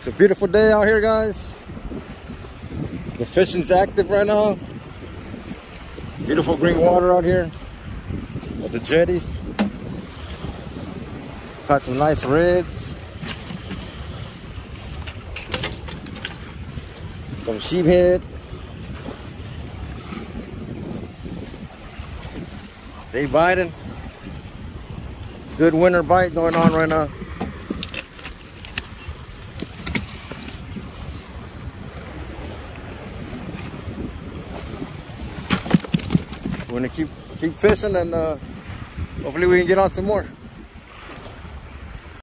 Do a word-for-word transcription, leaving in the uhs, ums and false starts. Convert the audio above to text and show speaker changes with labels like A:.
A: It's a beautiful day out here, guys. The fishing's active right now. Beautiful green water out here at the jetties. Caught some nice reds, some sheephead. They biting. Good winter bite going on right now. We're gonna keep keep fishing, and uh, hopefully we can get on some more.